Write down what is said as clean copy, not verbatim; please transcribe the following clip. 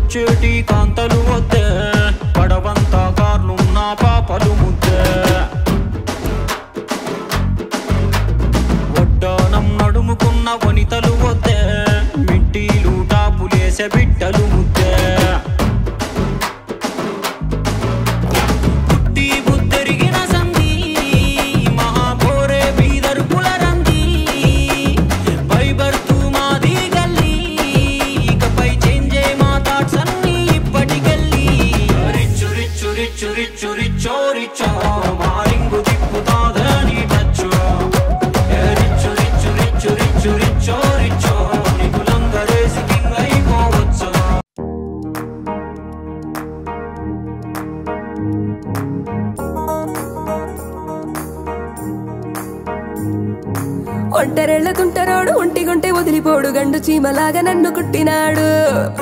వచ్చేటి కాంతలు వద్దే పడవంతా కార్లున్న పాపలు ముద్దే వడ్డానం నడుముకున్న వనితలు వద్దే మిట్టీలు టాపులేసే బిడ్డలు ముద్దే పుట్టి బుద్ధెరిగిన సంధి మహాపోరే బీదర్పుల రంది బైబర్తు మాది గల్లీ ఇకపై చేంజే మా థాట్స్ అన్నీ ఇప్పటికెళ్ళి రిచ్చు రిచ్చు రిచ్చు రిచ్చు రిచ్చో రిచ్చో మారింగు తిప్పుతాదని టచ్చు రిచ్చు రిచ్చు రిచ్చు రిచ్చు రిచ్చో రిచ్చో నికులందరేసి కింగ్ అయిపోవచ్చు ఒంటరెళ్ల తుంటరోడు ఒంటిగుంటే వదిలిపోడు గండు చీమలాగా నన్ను కుట్టినాడు